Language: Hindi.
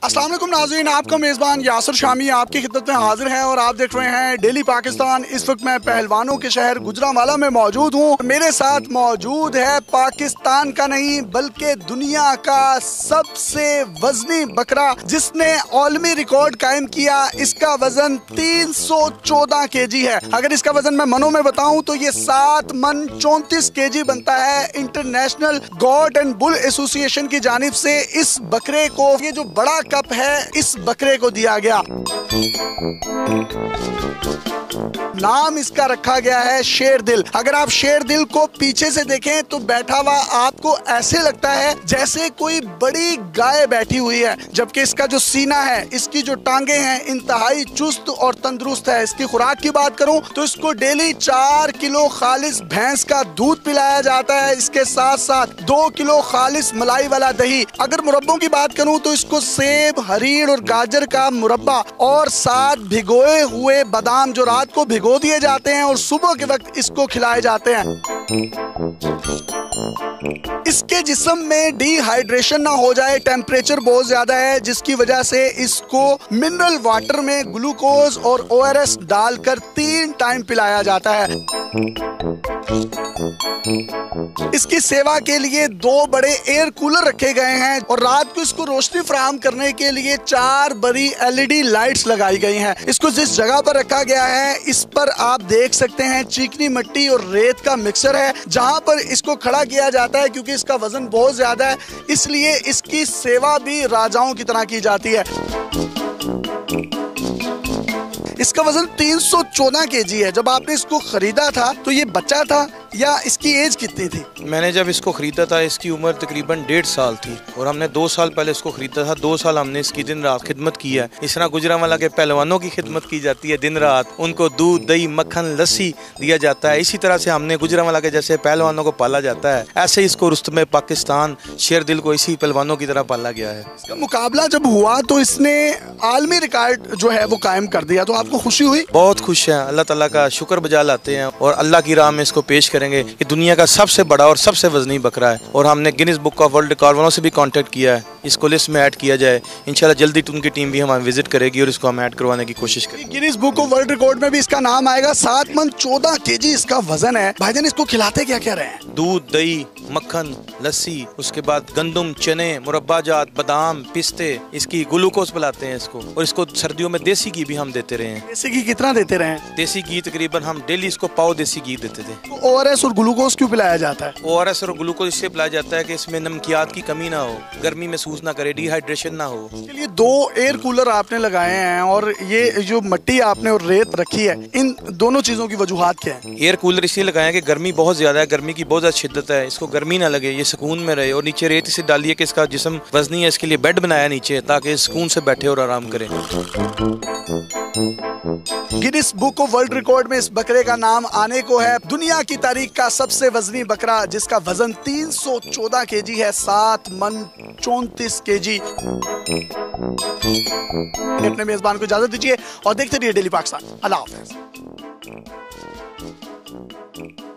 अस्सलाम वालेकुम नाज़रीन, आपका मेज़बान यासिर शामी आपकी खिदमत में हाजिर है और आप देख रहे हैं डेली पाकिस्तान। इस वक्त मैं पहलवानों के शहर गुजरांवाला में मौजूद हूँ। मेरे साथ मौजूद है पाकिस्तान का नहीं बल्कि दुनिया का सबसे वजनी बकरा जिसने आलमी रिकॉर्ड कायम किया। इसका वजन 314 केजी है। अगर इसका वजन मैं मनों में बताऊं तो ये 7 मन 34 केजी बनता है। International goat and bull association की जानिब से इस बकरे को ये जो बड़ा कप है इस बकरे को दिया गया। नाम इसका रखा गया है शेर दिल। अगर आप शेर दिल को पीछे से देखें तो बैठा हुआ आपको ऐसे लगता है जैसे कोई बड़ी गाय बैठी हुई है, जबकि इसका जो सीना है, इसकी जो टांगे हैं इंतहाई चुस्त और तंदुरुस्त है। इसकी खुराक की बात करूं तो इसको डेली 4 किलो खालिस भैंस का दूध पिलाया जाता है। इसके साथ साथ 2 किलो खालिस मलाई वाला दही। अगर मुरब्बों की बात करूं तो इसको सेब, हरीड़ और गाजर का मुरब्बा और साथ भिगोए हुए बादाम जो रात को भिगो दिए जाते हैं और सुबह के वक्त इसको खिलाए जाते हैं। इसके जिस्म में डिहाइड्रेशन ना हो जाए, टेम्परेचर बहुत ज्यादा है जिसकी वजह से इसको मिनरल वाटर में ग्लूकोज और ORS डालकर 3 टाइम पिलाया जाता है। इसकी सेवा के लिए 2 बड़े एयर कूलर रखे गए हैं और रात को इसको रोशनी फराहम करने के लिए 4 बड़ी LED लाइट्स लगाई गई हैं। इसको जिस जगह पर रखा गया है इस पर आप देख सकते हैं चिकनी मिट्टी और रेत का मिक्सर है जहां पर इसको खड़ा किया जाता है। क्योंकि इसका वजन बहुत ज्यादा है इसलिए इसकी सेवा भी राजाओं की तरह की जाती है। इसका वजन 314 केजी है। जब आपने इसको खरीदा था तो ये बच्चा था या इसकी एज कितनी थी? मैंने जब इसको खरीदा था इसकी उम्र तकरीबन 1.5 साल थी और हमने 2 साल पहले इसको खरीदा था। 2 साल हमने इसकी दिन रात खिदमत की है। इस तरह गुजरांवाला के पहलवानों की खिदमत की जाती है दिन रात। उनको दूध, दही, मक्खन, लस्सी दिया जाता है। इसी तरह से हमने गुजरांवाला के जैसे पहलवानों को पाला जाता है, ऐसे ही इसको रुस्तमे पाकिस्तान शेर दिल को इसी पहलवानों की तरह पाला गया है। इसका मुकाबला जब हुआ तो इसने आलमी रिकॉर्ड जो है वो कायम कर दिया, तो आपको खुशी हुई? बहुत खुश है, अल्लाह ताला का शुक्र बजा लाते हैं और अल्लाह की राह में इसको पेश करेंगे। ये दुनिया का सबसे बड़ा और सबसे वजनी बकरा है और हमने Guinness book of world record वालों से भी कांटेक्ट किया है इसको लिस्ट में ऐड किया जाए। इंशाल्लाह जल्दी उनकी टीम भी हमें विजिट करेगी और इसको हम ऐड करवाने की कोशिश करेंगे। Guinness book of world record में भी इसका नाम आएगा। 7 मन 14 केजी इसका वजन है। भाईजान इसको खिलाते क्या क्या रहे हैं? दूध, दही, मक्खन, लस्सी, उसके बाद गंदम, चने, मुरब्बा जात, बादाम, पिस्ते, इसकी ग्लूकोज पिलाते हैं इसको और इसको सर्दियों में देसी घी भी हम देते रहे हैं। देसी घी कितना देते रहे? देसी घी तकरीबन हम डेली इसको पाव देसी घी देते थे। तो ORS और ग्लूकोज क्यों पिलाया जाता है? ORS और ग्लूकोज इससे पिलाया जाता है कि इसमें नमकियात की कमी ना हो, गर्मी महसूस ना करे, डिहाइड्रेशन ना हो। इसके लिए 2 एयर कूलर आपने लगाए हैं और ये जो मिट्टी आपने और रेत रखी है, इन दोनों चीजों की वजूहात क्या है? एयर कूलर इसलिए लगाए कि गर्मी बहुत ज्यादा है, गर्मी की बहुत ज्यादा शिद्दत है, इसको गर्मी ना लगे, ये सुकून में रहे। और नीचे रेत इसे डालिए कि इसका जिस्म वजनी है, इसके लिए बेड बनाया नीचे ताकि सुकून से बैठे और आराम करें। Guinness book of world record में इस बकरे का नाम आने को है। दुनिया की तारीख का सबसे वजनी बकरा जिसका वजन 314 केजी है, 7 मन 34 केजी। अपने मेजबान को इजाजत दीजिए और देखते रहिए डेली पाकिस्तान। अल्लाह हाफ़िज़।